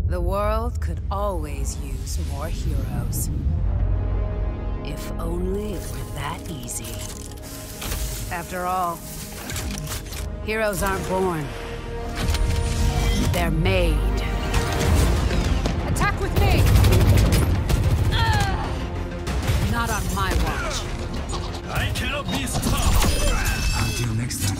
The world could always use more heroes. If only it were that easy. After all, heroes aren't born. They're made. Attack with me! Not on my watch. I cannot be stopped. Until next time.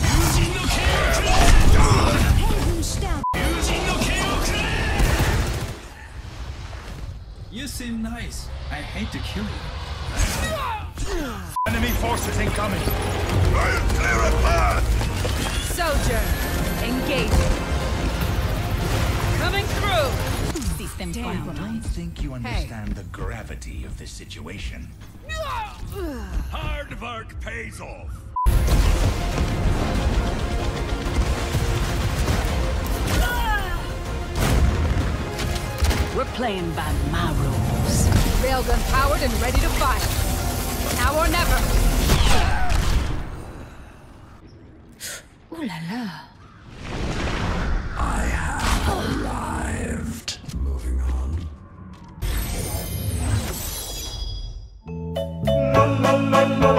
You seem nice. I hate to kill you. Enemy forces incoming. I'll clear a path. Sojourn, engaging. Coming through. System I don't think you understand the gravity of this situation. Hard work pays off. We're playing by my rules. Railgun powered and ready to fire. Now or never. Ooh la la. I have arrived. Moving on.